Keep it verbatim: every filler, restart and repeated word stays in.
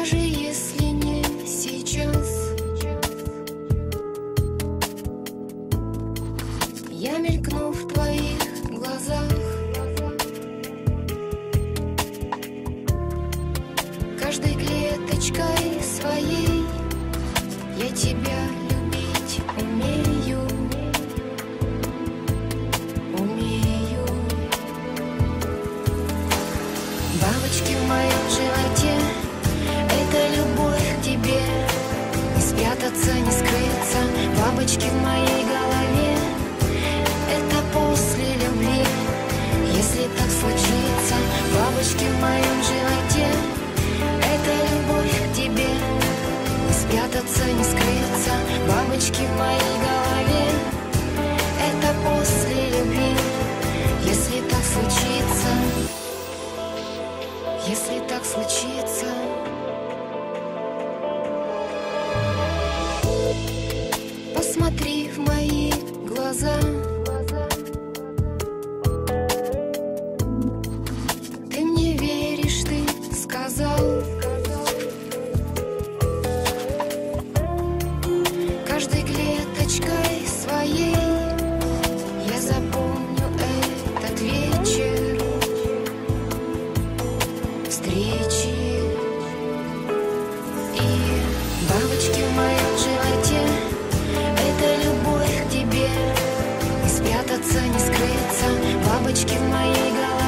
даже если не сейчас. Я мелькну в твоих глазах, каждой клеточкой своей я тебя любить умею, умею. Бабочки в моем животе — это любовь к тебе. Не спрятаться, не скрыться. Бабочки в моей голове — это после любви, если так случится. Бабочки в моем животе — это любовь к тебе. Не спрятаться, не скрыться. Бабочки в моей голове — это после любви, если так случится. Если так случится. Посмотри в мои глаза. Ты мне веришь, ты сказал. Каждой клеточкой своей я запомню этот вечер встречи. И бабочки в моем животе — это любовь к тебе. Не спрятаться, не скрыться. Бабочки в моей голове